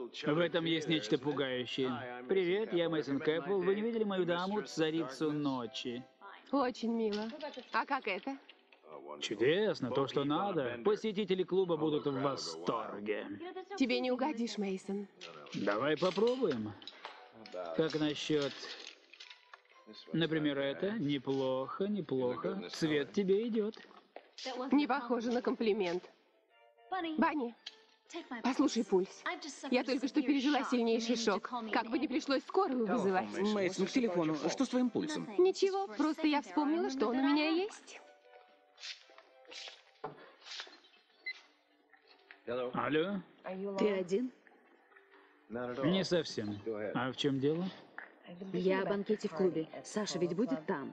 В этом есть нечто пугающее. Привет, я Мэйсон Кэпвелл. Вы не видели мою даму, царицу ночи? Очень мило. А как это? Чудесно, то, что надо. Посетители клуба будут в восторге. Тебе не угодишь, Мейсон. Давай попробуем. Как насчет... Например, это? Неплохо, неплохо. Цвет тебе идет. Не похоже на комплимент. Банни, послушай пульс. Я только что пережила сильнейший шок. Как бы не пришлось скорую вызывать. Мейсон, к телефону. Что с твоим пульсом? Ничего, просто я вспомнила, что он у меня есть. Алло? Ты один? Не совсем. А в чем дело? Я о банкете в клубе. Саша ведь будет там?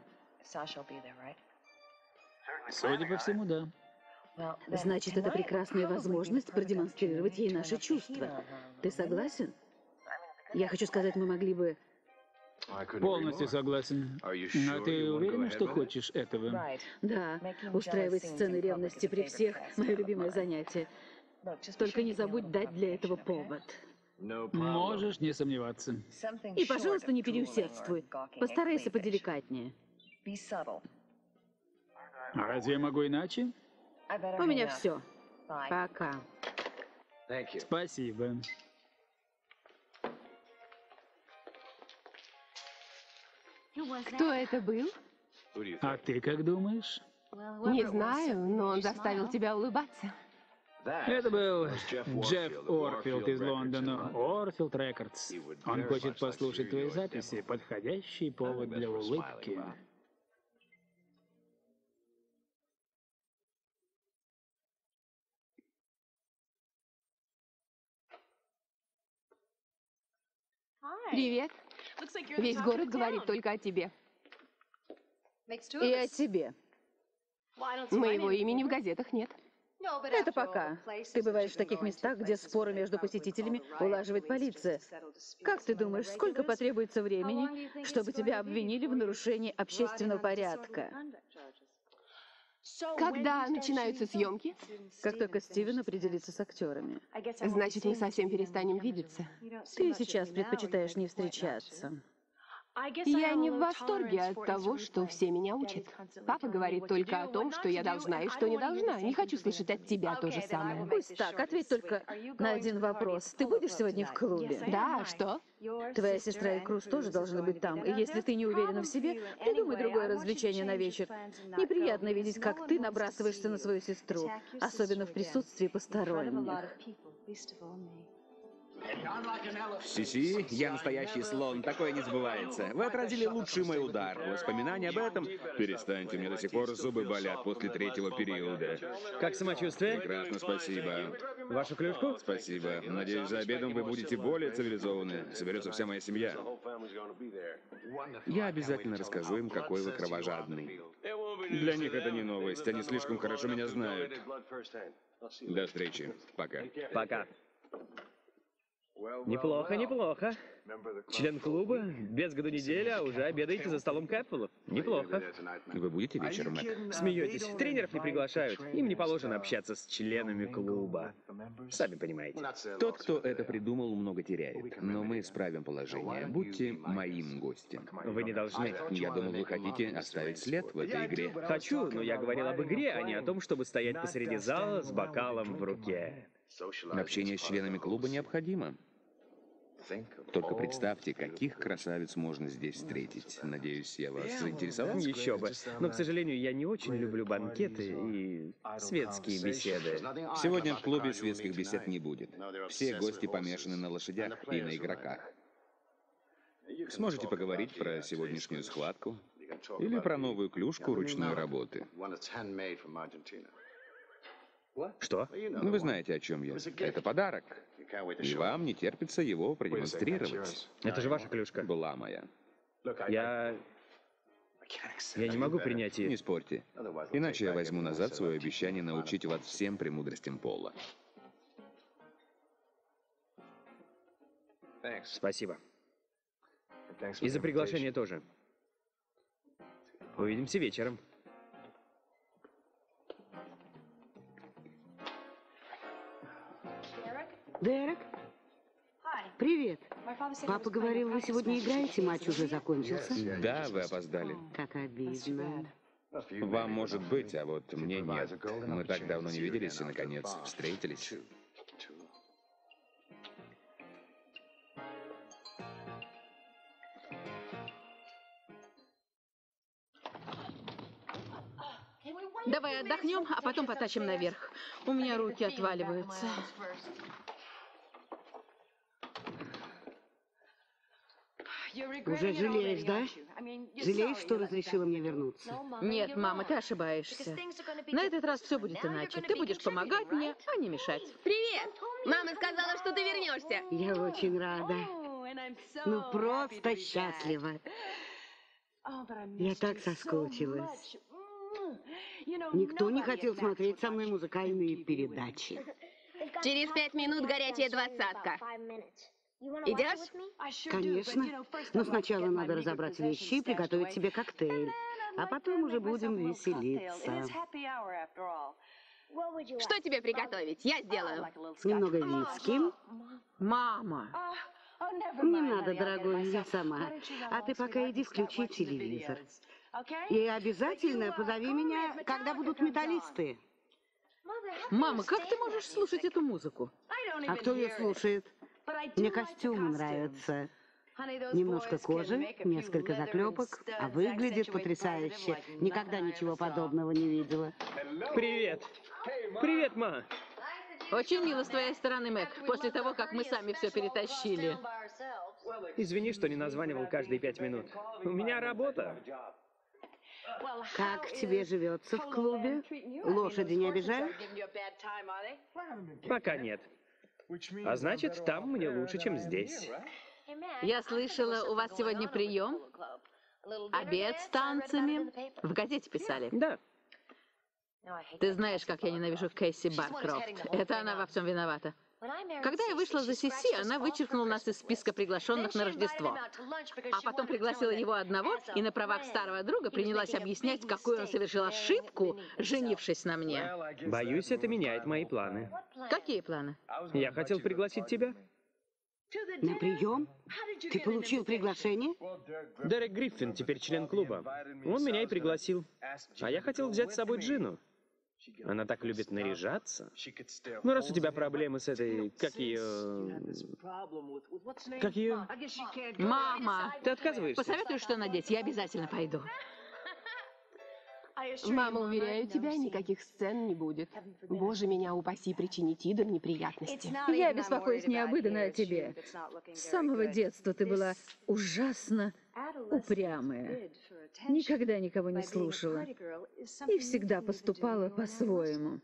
Судя по всему, да. Значит, это прекрасная возможность продемонстрировать ей наши чувства. Ты согласен? Я хочу сказать, мы могли бы... Полностью согласен. А ты уверена, что хочешь этого? Да, устраивать сцены ревности при всех — мое любимое занятие. Только не забудь дать для этого повод. Можешь не сомневаться. И, пожалуйста, не переусердствуй. Постарайся поделикатнее. А разве я могу иначе? У меня все. Пока. Спасибо. Кто это был? А ты как думаешь? Не знаю, но он заставил тебя улыбаться. Это был Джефф Орфилд из Лондона. Орфилд Рекордс. Он хочет послушать твои записи. Подходящий повод для улыбки. Привет. Весь город говорит только о тебе. И о тебе. Моего имени в газетах нет. Это пока. Ты бываешь в таких местах, где споры между посетителями улаживает полиция. Как ты думаешь, сколько потребуется времени, чтобы тебя обвинили в нарушении общественного порядка? Когда начинаются съемки? Как только Стивен определится с актерами. Значит, мы совсем перестанем видеться. Ты сейчас предпочитаешь не встречаться. Я не в восторге от того, что все меня учат. Папа говорит только о том, что я должна и что не должна. Не хочу слышать от тебя то же самое. Пусть так, ответь только на один вопрос. Ты будешь сегодня в клубе? Да, а что? Твоя сестра и Круз тоже должны быть там. И если ты не уверена в себе, придумай другое развлечение на вечер. Неприятно видеть, как ты набрасываешься на свою сестру, особенно в присутствии посторонних. Сиси, я настоящий слон, такое не забывается. Вы отразили лучший мой удар. Воспоминания об этом? Перестаньте, мне до сих пор зубы болят после третьего периода. Как самочувствие? Прекрасно, спасибо. Вашу клюшку? Спасибо. Надеюсь, за обедом вы будете более цивилизованы. Соберется вся моя семья. Я обязательно расскажу им, какой вы кровожадный. Для них это не новость, они слишком хорошо меня знают. До встречи. Пока. Пока. Неплохо, неплохо. Член клуба, без году неделя, а уже обедаете за столом Кэпвеллов. Неплохо. Вы будете вечером, Мэг? Смеетесь, тренеров не приглашают. Им не положено общаться с членами клуба. Сами понимаете. Тот, кто это придумал, много теряет. Но мы исправим положение. Будьте моим гостем. Вы не должны. Я думал, вы хотите оставить след в этой игре. Хочу, но я говорил об игре, а не о том, чтобы стоять посреди зала с бокалом в руке. Общение с членами клуба необходимо. Только представьте, каких красавиц можно здесь встретить. Надеюсь, я вас заинтересовал? Еще бы. Но, к сожалению, я не очень люблю банкеты и светские беседы. Сегодня в клубе светских бесед не будет. Все гости помешаны на лошадях и на игроках. Сможете поговорить про сегодняшнюю схватку или про новую клюшку ручной работы. Что? Ну, вы знаете, о чем я. Это подарок. И вам не терпится его продемонстрировать. Это же ваша клюшка. Была моя. Я не могу принять ее. Не спорьте. Иначе я возьму назад свое обещание научить вас всем премудростям пола. Спасибо. И за приглашение тоже. Увидимся вечером. Дерек? Привет. Папа говорил, вы сегодня играете, матч уже закончился. Да, вы опоздали. Как обидно. Вам может быть, а вот мне нет. Мы так давно не виделись и, наконец, встретились. Давай отдохнем, а потом потащим наверх. У меня руки отваливаются. Уже жалеешь, да? Жалеешь, что разрешила мне вернуться? Нет, мама, ты ошибаешься. На этот раз все будет иначе. Ты будешь помогать мне, а не мешать. Привет! Мама сказала, что ты вернешься. Я очень рада. Ну, просто счастлива. Я так соскучилась. Никто не хотел смотреть со мной музыкальные передачи. Через 5 минут горячая двадцатка. Идешь? Конечно. Но сначала надо разобрать вещи и приготовить себе коктейль. А потом уже будем веселиться. Что тебе приготовить? Я сделаю. Немного виски. Мама! Не надо, дорогой, я сама. А ты пока иди включи телевизор. И обязательно позови меня, когда будут металлисты. Мама, как ты можешь слушать эту музыку? А кто ее слушает? Мне костюмы нравятся. Немножко кожи, несколько заклепок, а выглядит потрясающе. Никогда ничего подобного не видела. Привет. Привет, ма. Очень мило с твоей стороны, Мэг, после того, как мы сами все перетащили. Извини, что не названивал каждые 5 минут. У меня работа. Как тебе живется в клубе? Лошади не обижают? Пока нет. А значит, там мне лучше, чем здесь. Я слышала, у вас сегодня прием? Обед с танцами? В газете писали. Да. Ты знаешь, как я ненавижу Кэсси Баркрофт. Это она во всем виновата. Когда я вышла за Сиси, она вычеркнула нас из списка приглашенных на Рождество. А потом пригласила его одного и на правах старого друга принялась объяснять, какую он совершил ошибку, женившись на мне. Боюсь, это меняет мои планы. Какие планы? Я хотел пригласить тебя. На прием? Ты получил приглашение? Дерек Гриффин теперь член клуба. Он меня и пригласил. А я хотел взять с собой Джину. Она так любит наряжаться. Ну, раз у тебя проблемы с этой... Как ее... Мама! Ты отказываешься? Посоветуешь, что надеть? Я обязательно пойду. Мама, уверяю тебя, никаких сцен не будет. Боже, меня упаси причинить Иден неприятности. Я беспокоюсь необычно о тебе. С самого детства ты была ужасно упрямая. Никогда никого не слушала. И всегда поступала по-своему.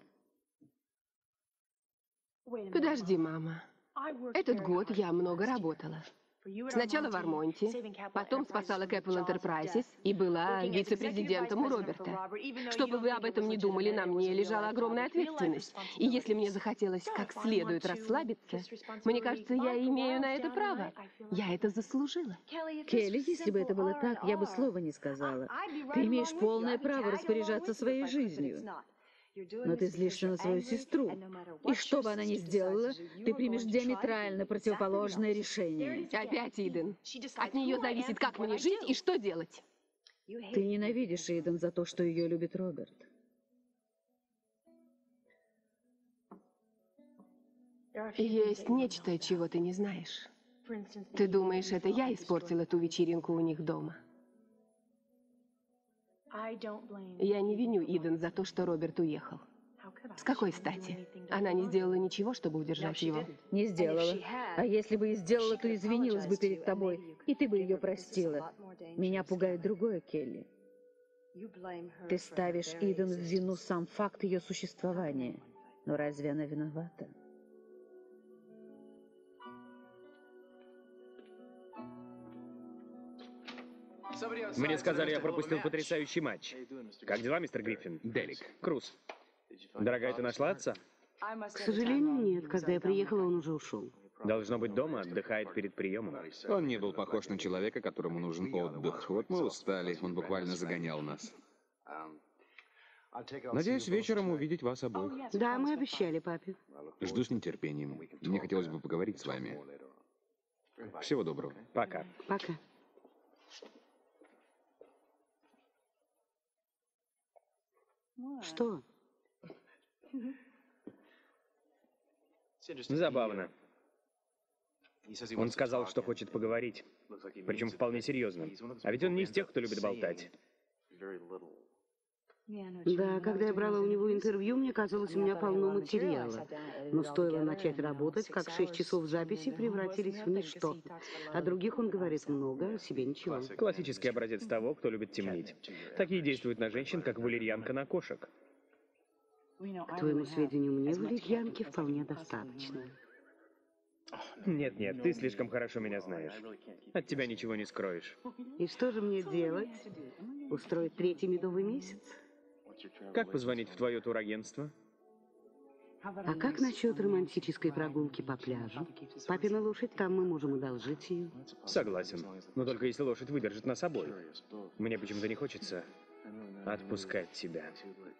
Подожди, мама. Этот год я много работала. Сначала в Армонте, потом спасала Capital Enterprises и была вице-президентом у Роберта. Что бы вы об этом ни думали, на мне лежала огромная ответственность. И если мне захотелось как следует расслабиться, мне кажется, я имею на это право. Я это заслужила. Келли, если бы это было так, я бы слова не сказала. Ты имеешь полное право распоряжаться своей жизнью. Но ты злишься на свою сестру. И что бы она ни сделала, ты примешь диаметрально противоположное решение. Опять Иден. От нее зависит, как мне жить и что делать. Ты ненавидишь Иден за то, что ее любит Роберт. Есть нечто, чего ты не знаешь. Ты думаешь, это я испортила ту вечеринку у них дома? Я не виню Иден за то, что Роберт уехал. С какой стати? Она не сделала ничего, чтобы удержать его. Не сделала. А если бы и сделала, то извинилась бы перед тобой, и ты бы ее простила. Меня пугает другое, Келли. Ты ставишь Иден в вину сам факт ее существования. Но разве она виновата? Мне сказали, я пропустил потрясающий матч. Как дела, мистер Гриффин? Дерек. Круз. Дорогая, ты нашла отца? К сожалению, нет. Когда я приехала, он уже ушел. Должно быть, дома отдыхает перед приемом. Он не был похож на человека, которому нужен отдых. Вот мы устали, он буквально загонял нас. Надеюсь, вечером увидеть вас обоих. Да, мы обещали папе. Жду с нетерпением. Мне хотелось бы поговорить с вами. Всего доброго. Пока. Пока. Что? Забавно. Он сказал, что хочет поговорить. Причем вполне серьезно. А ведь он не из тех, кто любит болтать. Да, когда я брала у него интервью, мне казалось, у меня полно материала. Но стоило начать работать, как 6 часов записи превратились в ничто. О других он говорит много, о себе ничего. Классический образец того, кто любит темнить. Такие действуют на женщин, как валерьянка на кошек. К твоему сведению, мне валерьянки вполне достаточно. Нет-нет, ты слишком хорошо меня знаешь. От тебя ничего не скроешь. И что же мне делать? Устроить 3-й медовый месяц? Как позвонить в твое турагентство? А как насчет романтической прогулки по пляжу? Папина лошадь, там мы можем одолжить ее. Согласен. Но только если лошадь выдержит нас обоих. Мне почему-то не хочется отпускать тебя.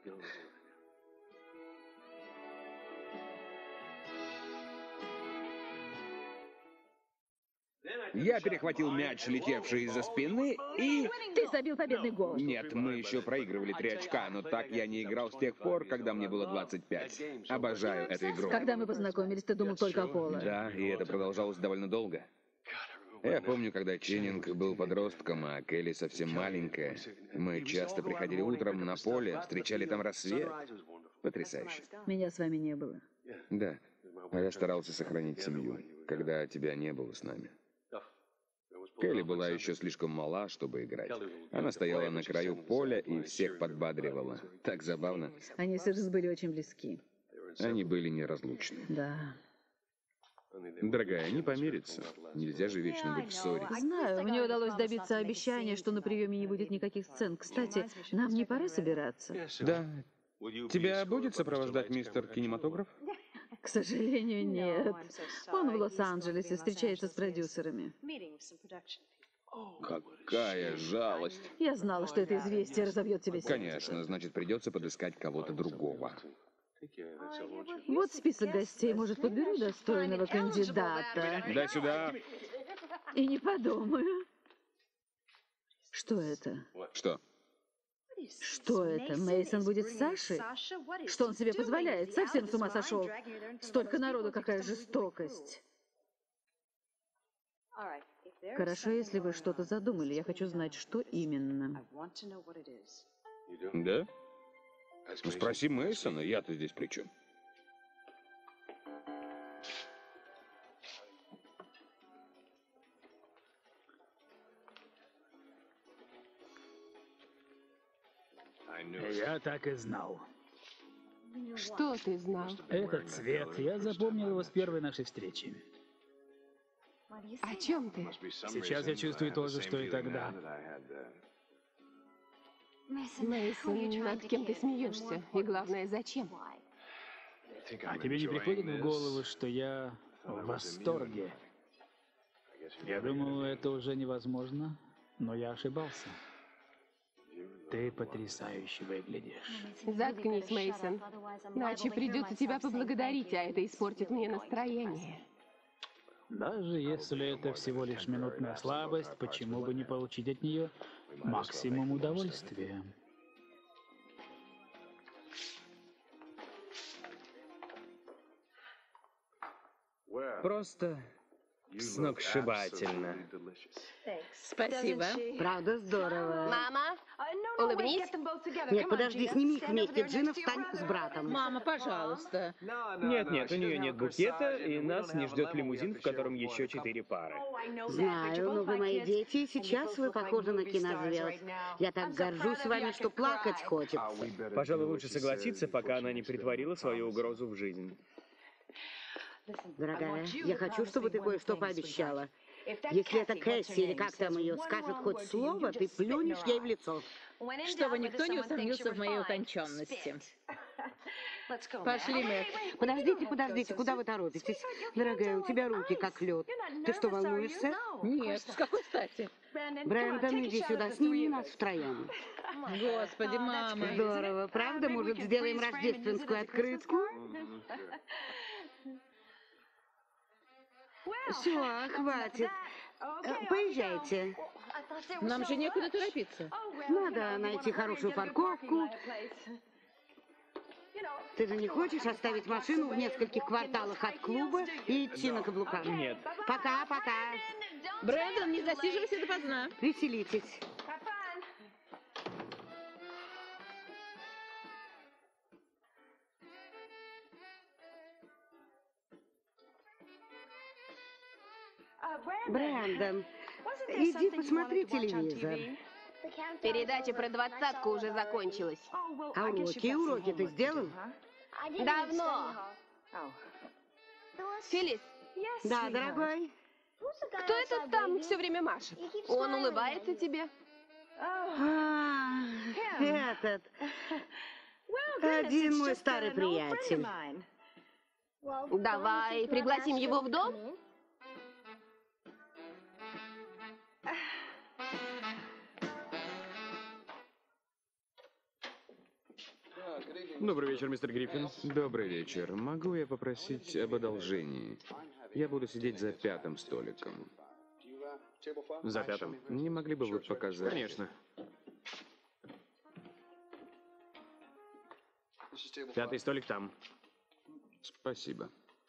Я перехватил мяч, летевший из-за спины, и... Ты забил победный гол. Нет, мы еще проигрывали 3 очка, но так я не играл с тех пор, когда мне было 25. Обожаю эту игру. Когда мы познакомились, ты думал только о поло. Да, и это продолжалось довольно долго. Я помню, когда Ченнинг был подростком, а Келли совсем маленькая. Мы часто приходили утром на поле, встречали там рассвет. Потрясающе. Меня с вами не было. Да, а я старался сохранить семью, когда тебя не было с нами. Келли была еще слишком мала, чтобы играть. Она стояла на краю поля и всех подбадривала. Так забавно. Они с Эдис были очень близки. Они были неразлучны. Да. Дорогая, не помириться. Нельзя же вечно быть в ссоре. Знаю, мне удалось добиться обещания, что на приеме не будет никаких сцен. Кстати, нам не пора собираться? Да. Тебя будет сопровождать мистер кинематограф? К сожалению, нет. Он в Лос-Анджелесе встречается с продюсерами. Какая жалость. Я знала, что это известие разобьет тебе сердце. Конечно, значит, придется подыскать кого-то другого. Вот список гостей. Может, подберу достойного кандидата. Дай сюда. И не подумаю. Что это? Что? Что это? Мейсон будет с Сашей? Что он себе позволяет? Совсем с ума сошел. Столько народу, какая жестокость. Хорошо, если вы что-то задумали. Я хочу знать, что именно. Да? Ну, спроси Мейсона, я-то здесь при чем? Я так и знал. Что ты знал? Этот цвет, я запомнил его с первой нашей встречи. О чем ты? Сейчас я чувствую то же, что и тогда. Мейсон, над кем ты смеешься? И главное, зачем? А тебе не приходит в голову, что я в восторге? Я думал, это уже невозможно, но я ошибался. Ты потрясающе выглядишь. Заткнись, Мейсон. Иначе придется тебя поблагодарить, а это испортит мне настроение. Даже если это всего лишь минутная слабость, почему бы не получить от нее максимум удовольствия? Просто сногсшибательно. Спасибо. Правда, здорово. Мама, улыбнись. Нет, подожди, сними их вместе. Джина, встань с братом. Мама, пожалуйста. Нет-нет, у нее нет букета, и нас не ждет лимузин, в котором еще 4 пары. Знаю, но вы мои дети, и сейчас вы похожи на кинозвезд. Я так горжусь вами, что плакать хочется. Пожалуй, лучше согласиться, пока она не притворила свою угрозу в жизнь. Дорогая, я хочу, чтобы ты кое-что пообещала. Если это Кэсси или как там ее скажет хоть слово, ты плюнешь ей в лицо. Чтобы никто не усомнился в моей утонченности. Пошли, мы. Подождите, куда вы торопитесь? Дорогая, у тебя руки как лед. Ты что, волнуешься? Нет, с какой стати? Брэндон, иди сюда, сними нас втроем. Господи, мама. Здорово, правда? Может, сделаем рождественскую открытку? Все, хватит. Поезжайте. Нам же некуда торопиться. Надо найти хорошую парковку. Ты же не хочешь оставить машину в нескольких кварталах от клуба и идти на каблуках? Нет. Пока-пока. Брэндон, не засиживайся допоздна. Веселитесь. Брэндон, иди посмотри телевизор. Передача про 20-ку уже закончилась. А уроки ты сделал? Давно. Филлис, Да, дорогой. кто это там все время машет? Он улыбается тебе? А, этот. Один мой старый приятель. Давай пригласим его в дом? Добрый вечер, мистер Гриффин. Добрый вечер. Могу я попросить об одолжении? Я буду сидеть за 5-м столиком. За 5-м. Не могли бы вы показать? Конечно. 5-й столик там. Спасибо.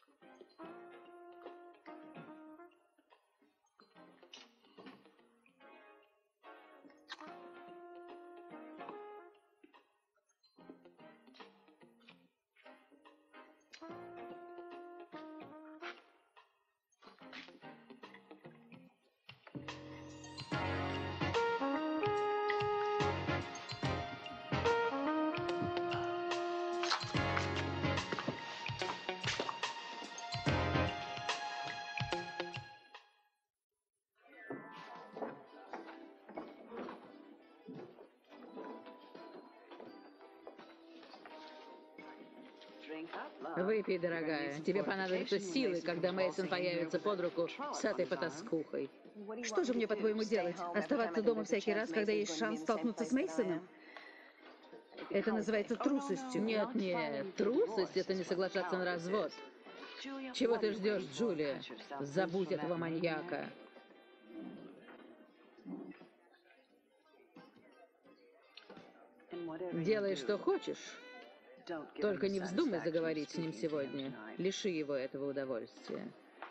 Выпей, дорогая. Тебе понадобятся силы, когда Мейсон появится под руку с этой потаскухой. Что же мне, по-твоему, делать? Оставаться дома всякий раз, когда есть шанс столкнуться с Мейсоном? Это называется трусостью. Нет, нет, трусость — это не соглашаться на развод. Чего ты ждешь, Джулия? Забудь этого маньяка. Делай, что хочешь. Только не вздумай заговорить с ним сегодня. Лиши его этого удовольствия.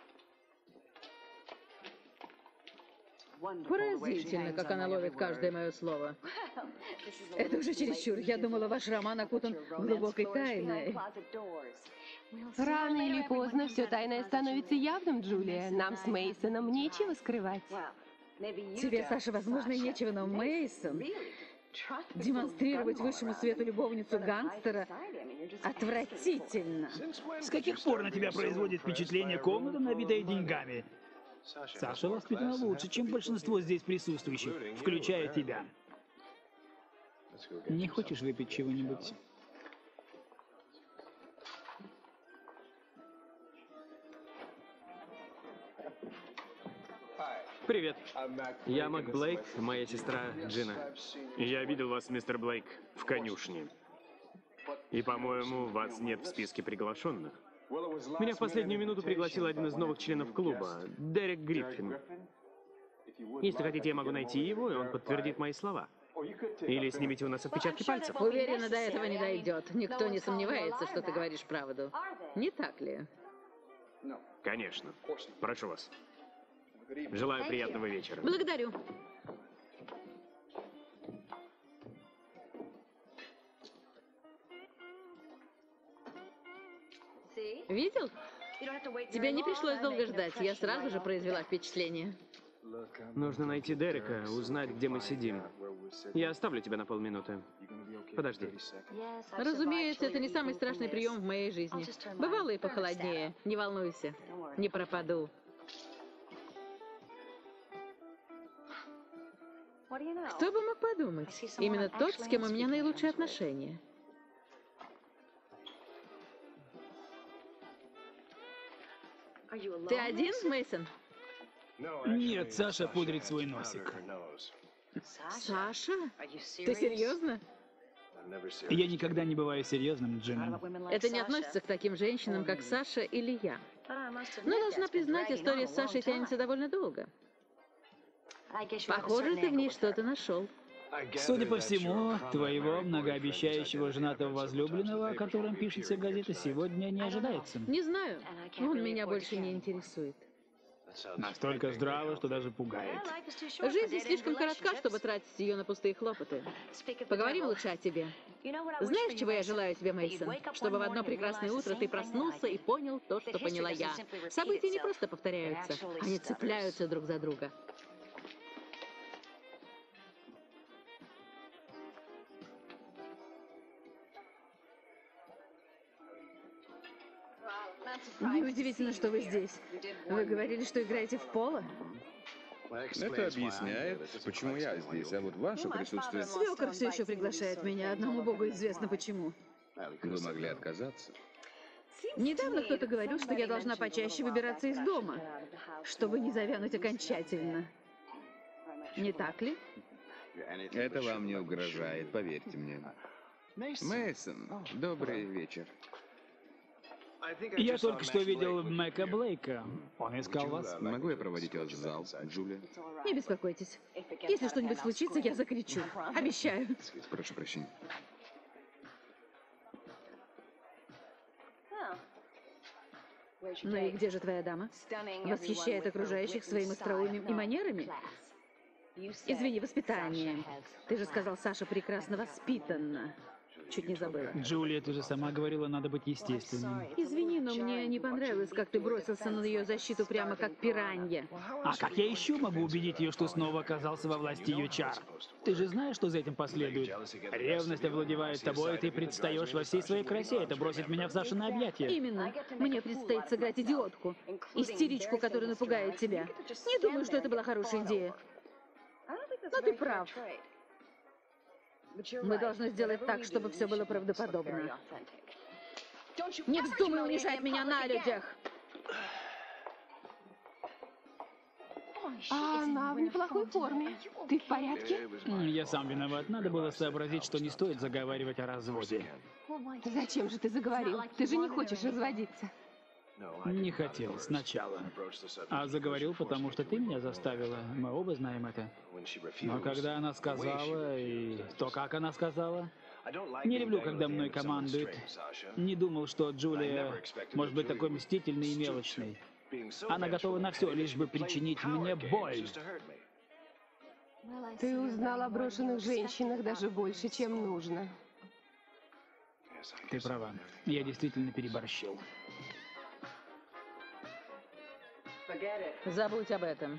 Поразительно, как она ловит каждое мое слово. Это уже чересчур. Я думала, ваш роман окутан глубокой тайной. Рано или поздно все тайное становится явным, Джулия. Нам с Мейсоном нечего скрывать. Тебе, Саша, возможно, и нечего, но Мейсон демонстрировать высшему свету любовницу гангстера отвратительно. С каких пор на тебя производит впечатление комната, набитая деньгами? Саша воспитана лучше, чем большинство здесь присутствующих, включая тебя. Не хочешь выпить чего-нибудь? Привет. Я Мак Блейк, моя сестра Джина. Я видел вас, мистер Блейк, в конюшне. И, по-моему, вас нет в списке приглашенных. Меня в последнюю минуту пригласил один из новых членов клуба, Дерек Гриффин. Если хотите, я могу найти его, и он подтвердит мои слова. Или снимите у нас отпечатки пальцев. Уверена, до этого не дойдет. Никто не сомневается, что ты говоришь правду. Не так ли? Конечно. Прошу вас. Желаю приятного вечера. Благодарю. Видел? Тебе не пришлось долго ждать. Я сразу же произвела впечатление. Нужно найти Дерека, узнать, где мы сидим. Я оставлю тебя на полминуты. Подожди. Разумеется, это не самый страшный прием в моей жизни. Бывало и похолоднее. Не волнуйся. Не пропаду. Кто бы мог подумать? Именно тот, с кем у меня наилучшие отношения. Ты один, Мейсон? Нет, Саша пудрит свой носик. Саша? Ты серьезно? Я никогда не бываю серьезным, Джина. Это не относится к таким женщинам, как Саша или я. Но, должна признать, история с Сашей тянется довольно долго. Похоже, ты в ней что-то нашел. Судя по всему, твоего многообещающего женатого возлюбленного, о котором пишут все газеты, сегодня не ожидается. Не знаю, он меня больше не интересует. Настолько здраво, что даже пугает. Жизнь слишком коротка, чтобы тратить ее на пустые хлопоты. Поговорим лучше о тебе. Знаешь, чего я желаю тебе, Мейсон? Чтобы в одно прекрасное утро ты проснулся и понял то, что поняла я. События не просто повторяются, они цепляются друг за друга. Неудивительно, что вы здесь. Вы говорили, что играете в поло? Это объясняет, почему я здесь, а вот ваше присутствие... Свекор все еще приглашает меня, одному богу известно почему. Вы могли отказаться. Недавно кто-то говорил, что я должна почаще выбираться из дома, чтобы не завянуть окончательно. Не так ли? Это вам не угрожает, поверьте мне. Мейсон, добрый вечер. Я только что видел Мэка Блейка. Он искал вас. Могу я проводить вас в зал, Джулия? Не беспокойтесь. Если что-нибудь случится, я закричу. Обещаю. Прошу прощения. Ну и где же твоя дама? Восхищает окружающих своим остроумием и манерами? Извини, воспитание. Ты же сказал, Саша прекрасно воспитанна. Чуть не забыла. Джулия, ты же сама говорила, надо быть естественным. Извини, но мне не понравилось, как ты бросился на ее защиту прямо как пиранья. А как я еще могу убедить ее, что снова оказался во власти ее чар? Ты же знаешь, что за этим последует? Ревность овладевает тобой, и ты предстаешь во всей своей красе. Это бросит меня в Сашины объятия. Именно. Мне предстоит сыграть идиотку. Истеричку, которая напугает тебя. Не думаю, что это была хорошая идея. Но ты прав. Мы должны сделать так, чтобы все было правдоподобно. Не вздумай унижать меня на людях! А она в неплохой форме. Ты в порядке? Я сам виноват. Надо было сообразить, что не стоит заговаривать о разводе. Зачем же ты заговорил? Ты же не хочешь разводиться. Не хотел сначала. А заговорил, потому что ты меня заставила. Мы оба знаем это. Но когда она сказала, и то, как она сказала... Не люблю, когда мной командует. Не думал, что Джулия может быть такой мстительной и мелочной. Она готова на все, лишь бы причинить мне боль. Ты узнал о брошенных женщинах даже больше, чем нужно. Ты права. Я действительно переборщил. Забудь об этом.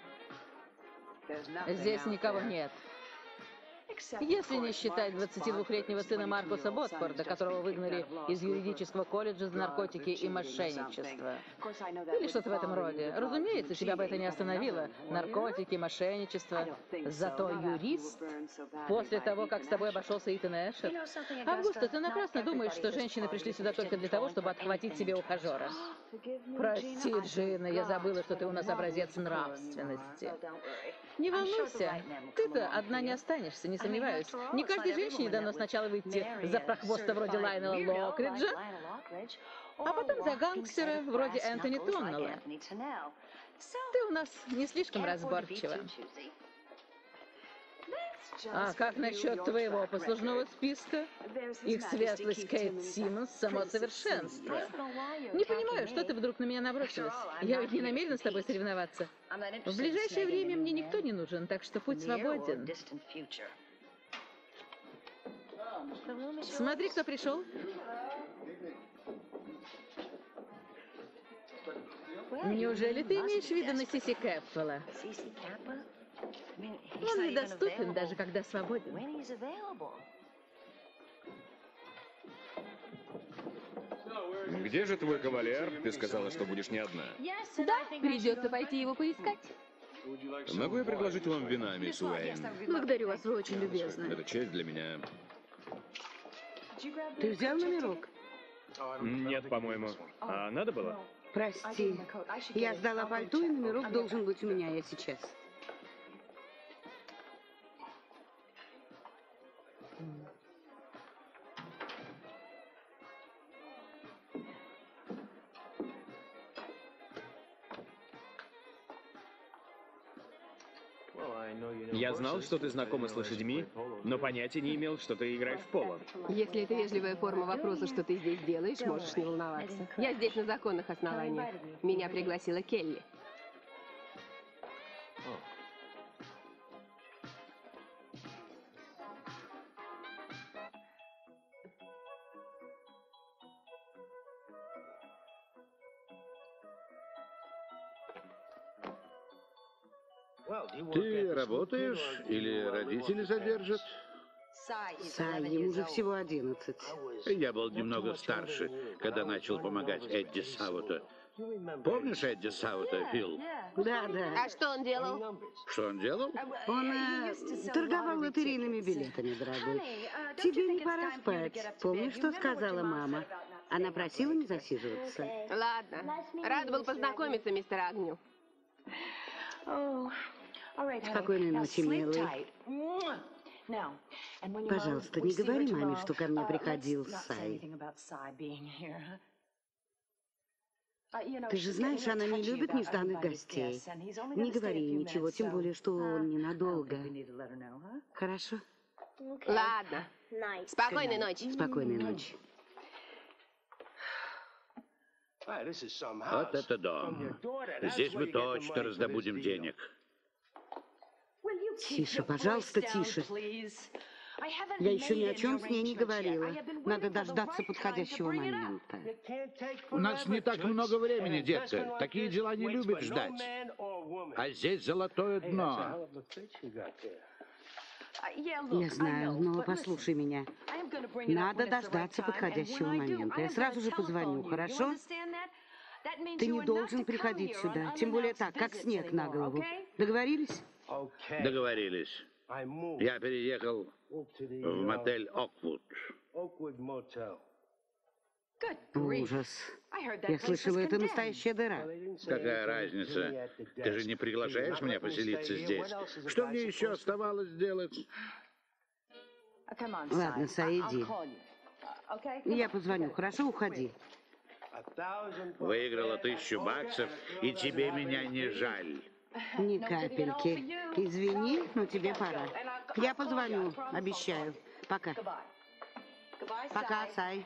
Здесь никого нет. Если не считать 22-летнего сына Маркуса Ботфорда, которого выгнали из юридического колледжа за наркотики и мошенничество. Или что-то в этом роде. Разумеется, тебя бы это не остановило. Наркотики, мошенничество. Зато юрист, после того, как с тобой обошелся Итан Эшер... Августа, ты напрасно думаешь, что женщины пришли сюда только для того, чтобы отхватить себе ухажера. Прости, Джина, я забыла, что ты у нас образец нравственности. Не волнуйся, ты-то одна не останешься, не сомневаюсь. Не каждой женщине дано сначала выйти за прохвоста вроде Лайнела Локриджа, а потом за гангстера вроде Энтони Тоннелла. Ты у нас не слишком разборчива. А как насчет твоего послужного списка? Их светлость Кейт Симмонс — само совершенство. Не понимаю, что ты вдруг на меня набросилась. Я ведь не намерена с тобой соревноваться. В ближайшее время мне никто не нужен, так что путь свободен. Смотри, кто пришел. Неужели ты имеешь в виду на Сиси Кэпфелла? Он недоступен, даже когда свободен. Где же твой кавалер? Ты сказала, что будешь не одна. Да, придется пойти его поискать. Могу я предложить вам вина, мисс Уэйн? Благодарю вас, вы очень любезны. Это честь для меня. Ты взял номерок? Нет, по-моему. А надо было? Прости. Я сдала пальто, и номерок должен быть у меня. Я сейчас. Я знал, что ты знакома с лошадьми, но понятия не имел, что ты играешь в поло. Если это вежливая форма вопроса, что ты здесь делаешь, можешь не волноваться. Я здесь на законных основаниях. Меня пригласила Келли. Ты работаешь или родители задержат? Сай, ему же всего 11. Я был немного старше, когда начал помогать Эдди Саута. Помнишь Эдди Саута, Фил? Да, да. А что он делал? Что он делал? Он торговал лотерейными билетами, дорогой. Тебе не пора спать. Помнишь, что сказала мама? Она просила не засиживаться. Ладно. Рад был познакомиться, мистер Агню. Спокойной ночи, милый. Пожалуйста, не говори маме, что ко мне приходил Сай. Ты же знаешь, она не любит нежданных гостей. Не говори ей ничего, тем более, что он ненадолго. Хорошо? Ладно. Спокойной ночи. Спокойной ночи. Вот это дом. Здесь мы точно раздобудем денег. Тише, пожалуйста, тише. Я еще ни о чем с ней не говорила. Надо дождаться подходящего момента. У нас не так много времени, детка. Такие дела не любят ждать. А здесь золотое дно. Я знаю, но послушай меня. Надо дождаться подходящего момента. Я сразу же позвоню, хорошо? Ты не должен приходить сюда, тем более так, как снег на голову. Договорились? Договорились. Я переехал в мотель Оквуд. Ужас. Я слышала, это настоящая дыра. Какая разница? Ты же не приглашаешь меня поселиться здесь. Что мне еще оставалось делать? Ладно, Сай, иди. Я позвоню, хорошо? Уходи. Выиграла $1000, и тебе меня не жаль. Ни капельки. Извини, но тебе пора. Я позвоню, обещаю. Пока. Пока, Сай.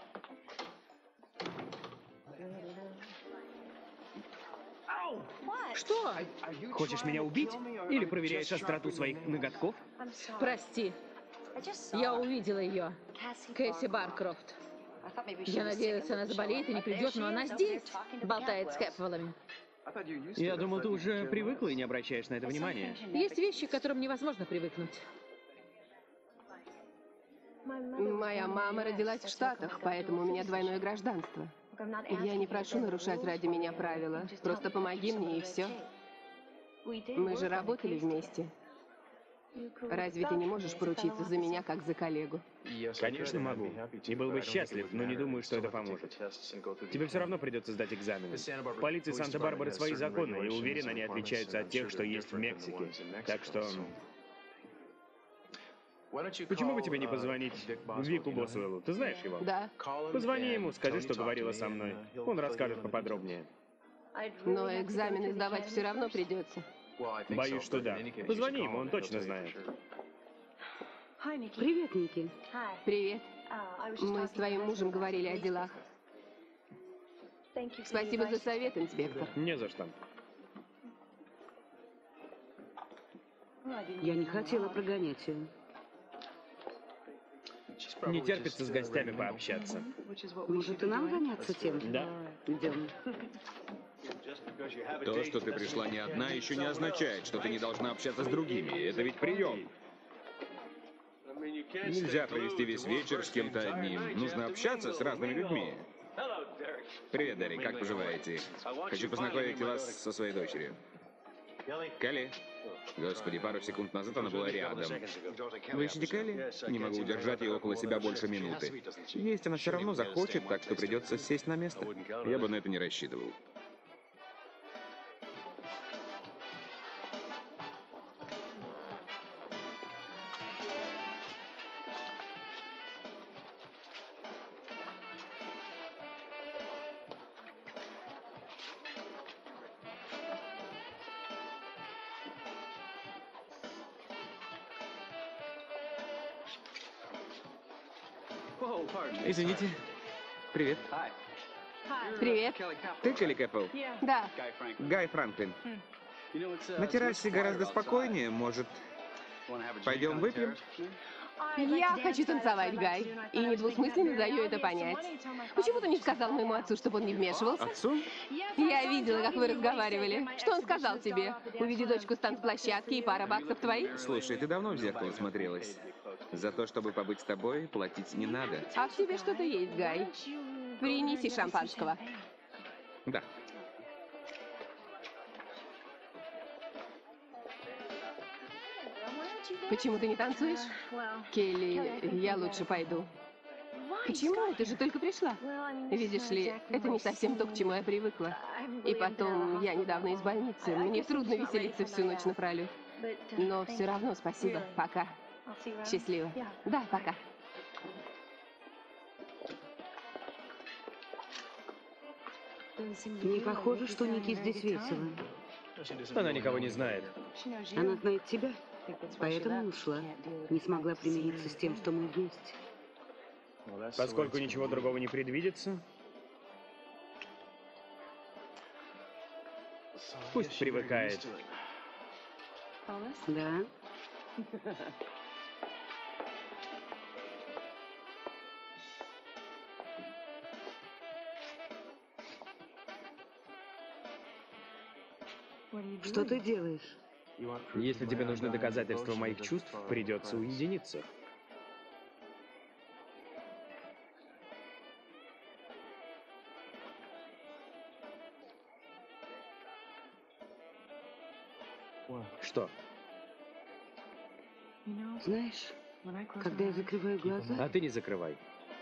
Что? Хочешь меня убить? Или проверяешь остроту своих ноготков? Прости. Я увидела ее. Кэсси Баркрофт. Я надеялась, она заболеет и не придет, но она здесь. Болтает с Кэпвеллами. Я думал, ты уже привыкла и не обращаешь на это внимания. Есть вещи, к которым невозможно привыкнуть. Моя мама родилась в Штатах, поэтому у меня двойное гражданство. Я не прошу нарушать ради меня правила. Просто помоги мне, и все. Мы же работали вместе. Разве ты не можешь поручиться за меня, как за коллегу? Конечно, могу. И был бы счастлив, но не думаю, что это поможет. Тебе все равно придется сдать экзамены. В полиции Санта-Барбары свои законы, и уверен, они отличаются от тех, что есть в Мексике. Так что... Почему бы тебе не позвонить Вику Босуэллу? Ты знаешь его? Да. Позвони ему, скажи, что говорила со мной. Он расскажет поподробнее. Но экзамены сдавать все равно придется. Боюсь, что да. Позвони ему, он точно знает. Привет, Ники. Привет. Мы с твоим мужем говорили о делах. Спасибо за совет, инспектор. Не за что. Я не хотела прогонять ее. Не терпится с гостями пообщаться. Может, и нам заняться тем? Да. Идем. То, что ты пришла не одна, еще не означает, что ты не должна общаться с другими. Это ведь прием. Нельзя провести весь вечер с кем-то одним. Нужно общаться с разными людьми. Привет, Дерри, как поживаете? Хочу познакомить вас со своей дочерью. Келли. Господи, пару секунд назад она была рядом. Вы ищете Келли? Не могу удержать ее около себя больше минуты. Есть она все равно захочет, так что придется сесть на место. Я бы на это не рассчитывал. Извините. Привет. Привет. Ты Келли Кэппл? Да. Гай Франклин. На террасе гораздо спокойнее. Может, пойдем выпьем? Я хочу танцевать, Гай. И недвусмысленно даю это понять. Почему ты не сказал моему отцу, чтобы он не вмешивался? Отцу? Я видела, как вы разговаривали. Что он сказал тебе? Уведи дочку с танцплощадки и пара баксов твои? Слушай, ты давно в зеркало смотрелась. За то, чтобы побыть с тобой, платить не надо. А в тебе что-то есть, Гай. Принеси шампанского. Да. Почему ты не танцуешь? Келли, я лучше пойду. Почему? Ты же только пришла. Видишь ли, это не совсем то, к чему я привыкла. И потом, я недавно из больницы. Мне трудно веселиться всю ночь напролет. Но все равно спасибо. Пока. Счастливо. Да, пока. Не похоже, что Нике здесь весело. Она никого не знает. Она знает тебя, поэтому ушла. Не смогла примириться с тем, что мы вместе. Поскольку ничего другого не предвидится, пусть привыкает. Да? Что ты делаешь? Если тебе нужны доказательства моих чувств, придется уединиться. Что? Знаешь, когда я закрываю глаза, А ты не закрывай.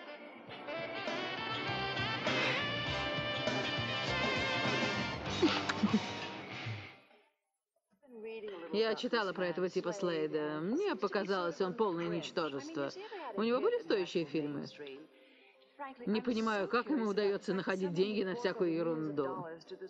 Я читала про этого типа Слейда. Мне показалось, он полное ничтожество. У него были стоящие фильмы? Не понимаю, как ему удается находить деньги на всякую ерунду.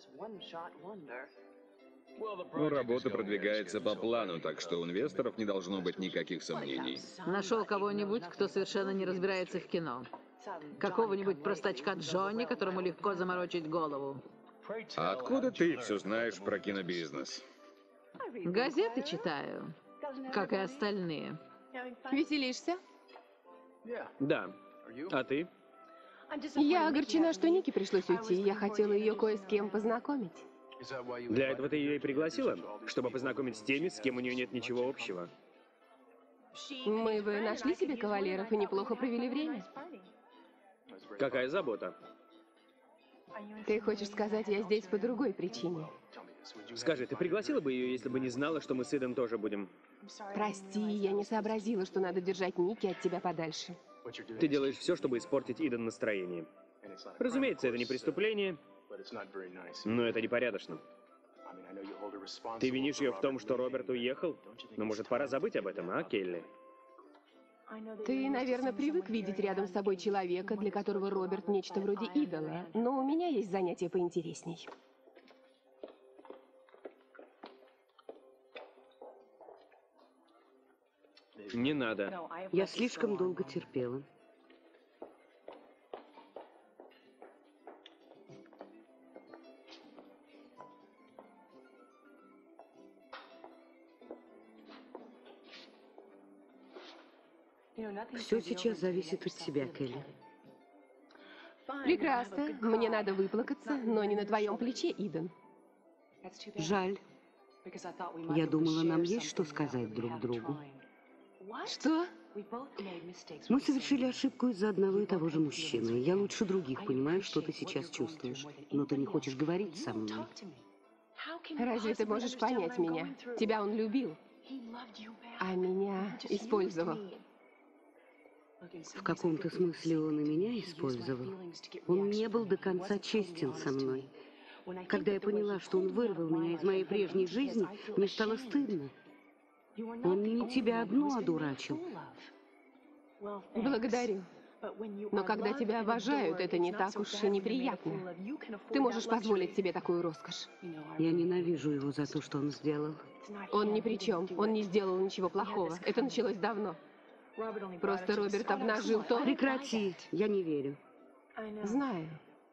Ну, работа продвигается по плану, так что у инвесторов не должно быть никаких сомнений. Нашел кого-нибудь, кто совершенно не разбирается в кино. Какого-нибудь простачка Джонни, которому легко заморочить голову. А откуда ты все знаешь про кинобизнес? Газеты читаю, как и остальные. Веселишься? Да. А ты? Я огорчена, что Нике пришлось уйти. Я хотела ее кое с кем познакомить. Для этого ты ее и пригласила? Чтобы познакомить с теми, с кем у нее нет ничего общего. Мы бы нашли себе кавалеров и неплохо провели время. Какая забота? Ты хочешь сказать, я здесь по другой причине? Скажи, ты пригласила бы ее, если бы не знала, что мы с Идом тоже будем? Прости, я не сообразила, что надо держать Ники от тебя подальше. Ты делаешь все, чтобы испортить Иден настроение. Разумеется, это не преступление, но это непорядочно. Ты винишь ее в том, что Роберт уехал? Но может, пора забыть об этом, а, Келли? Ты, наверное, привык видеть рядом с собой человека, для которого Роберт нечто вроде идола. Но у меня есть занятие поинтересней. Не надо. я слишком долго терпела. Все сейчас зависит от тебя, Келли. Прекрасно. Мне надо выплакаться, но не на твоем плече, Иден. Жаль. Я думала, нам есть что сказать друг другу. Что? Мы совершили ошибку из-за одного и того же мужчины. Я лучше других понимаю, что ты сейчас чувствуешь. Но ты не хочешь говорить со мной. Разве ты можешь понять меня? Тебя он любил, а меня использовал. В каком-то смысле он и меня использовал. Он не был до конца честен со мной. Когда я поняла, что он вырвал меня из моей прежней жизни, мне стало стыдно. Он не тебя одну одурачил. Благодарю. Но когда тебя обожают, это не так уж и неприятно. Ты можешь позволить себе такую роскошь. Я ненавижу его за то, что он сделал. Он ни при чем. Он не сделал ничего плохого. Это началось давно. Просто Роберт обнажил то... Прекрати, я не верю. Знаю.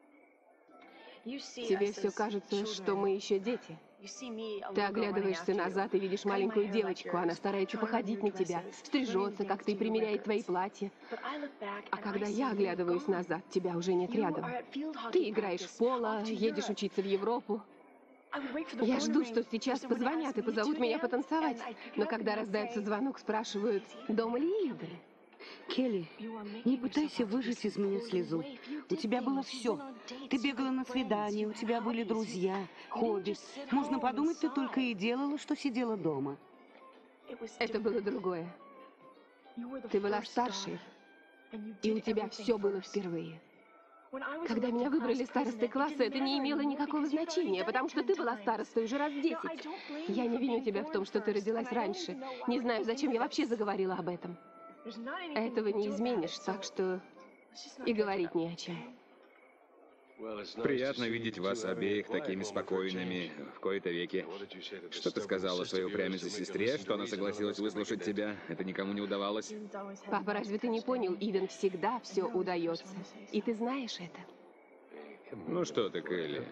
Тебе все кажется, что мы еще дети. Ты оглядываешься назад и видишь маленькую девочку. Она старается походить на тебя, стрижется, как ты, примеряет твои платья. А когда я оглядываюсь назад, тебя уже нет рядом. Ты играешь в поло, едешь учиться в Европу. Я жду, что сейчас позвонят и позовут меня потанцевать. Но когда раздается звонок, спрашивают, дома ли Иден? Келли, не пытайся выжать из меня слезу. У тебя было все. Ты бегала на свидания, у тебя были друзья, хобби. Можно подумать, ты только и делала, что сидела дома. Это было другое. Ты была старшей, и у тебя все было впервые. Когда меня выбрали старостой класса, это не имело никакого значения, потому что ты была старостой уже раз 10. Я не виню тебя в том, что ты родилась раньше. Не знаю, зачем я вообще заговорила об этом. Этого не изменишь, так что и говорить не о чем. Приятно видеть вас обеих такими спокойными в кои-то веки. Что ты сказала своей упрямице сестре, что она согласилась выслушать тебя? Это никому не удавалось? Папа, разве ты не понял? Иден всегда все удается. И ты знаешь это. Ну что ты, Келли?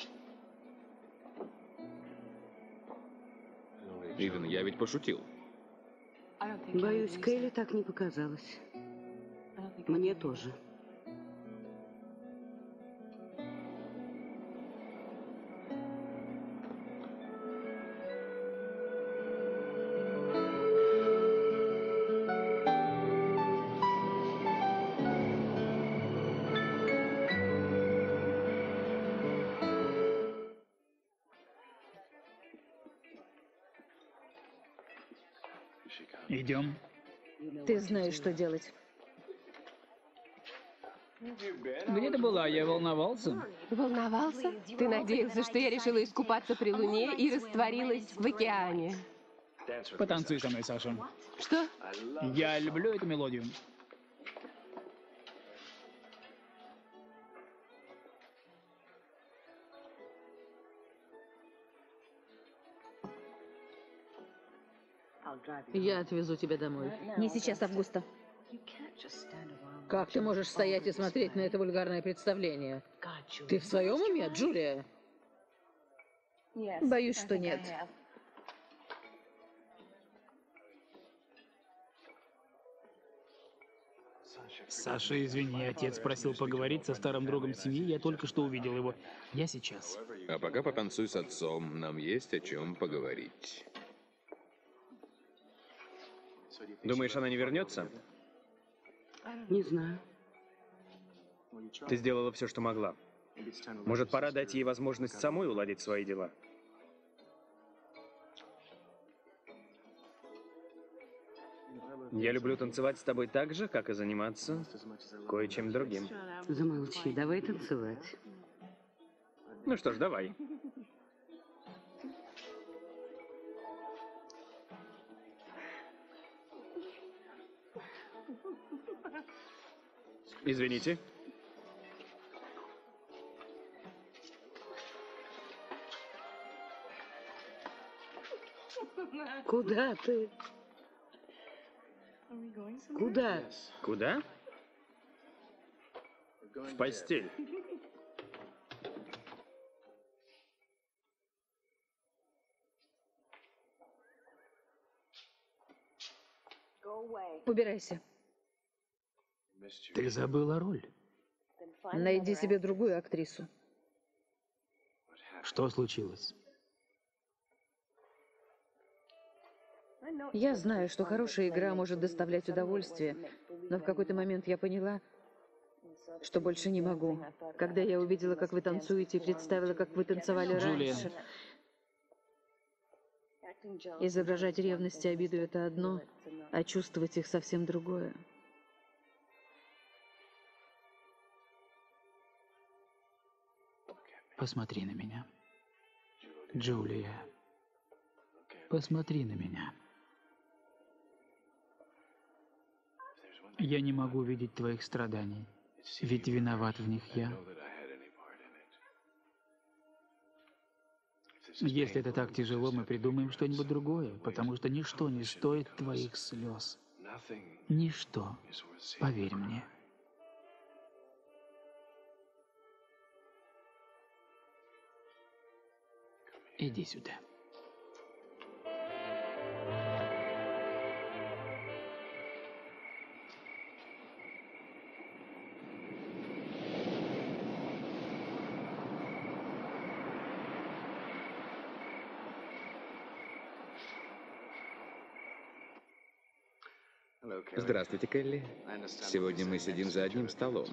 Иден, я ведь пошутил. Боюсь, Келли так не показалось. Мне тоже. Идем. Ты знаешь, что делать. Где ты была? Я волновался. Волновался? Ты надеялся, что я решила искупаться при луне и растворилась в океане? Потанцуй со мной, Саша. Что? Я люблю эту мелодию. Я отвезу тебя домой. Не сейчас, Августа. Как ты можешь стоять и смотреть на это вульгарное представление? Ты в своем уме, Джулия? Боюсь, что нет. Саша, извини, отец просил поговорить со старым другом семьи, я только что увидел его. Я сейчас. А пока потанцуй с отцом, нам есть о чем поговорить. Думаешь, она не вернется? Не знаю. Ты сделала все, что могла. Может, пора дать ей возможность самой уладить свои дела? Я люблю танцевать с тобой так же, как и заниматься кое-чем другим. Замолчи, давай танцевать. Ну что ж, давай. Извините. Куда ты? Куда? Куда? В постель. Убирайся. Ты забыла роль. Найди себе другую актрису. Что случилось? Я знаю, что хорошая игра может доставлять удовольствие, но в какой-то момент я поняла, что больше не могу. Когда я увидела, как вы танцуете, и представила, как вы танцевали Джулия. раньше. Изображать ревность и обиду — это одно, а чувствовать их совсем другое. Посмотри на меня. Джулия. Посмотри на меня. Я не могу видеть твоих страданий, ведь виноват в них я. Если это так тяжело, мы придумаем что-нибудь другое, потому что ничто не стоит твоих слез. Ничто, поверь мне. Иди сюда. Здравствуйте, Келли. Сегодня мы сидим за одним столом.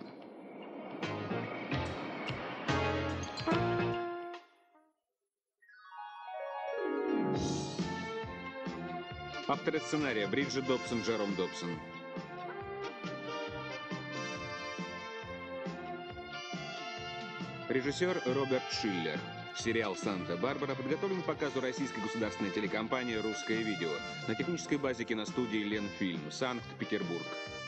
Авторы сценария Бриджит Добсон, Джером Добсон. Режиссер Роберт Шиллер. Сериал «Санта-Барбара» подготовлен к показу российской государственной телекомпании «Русское видео» на технической базе киностудии «Ленфильм», Санкт-Петербург.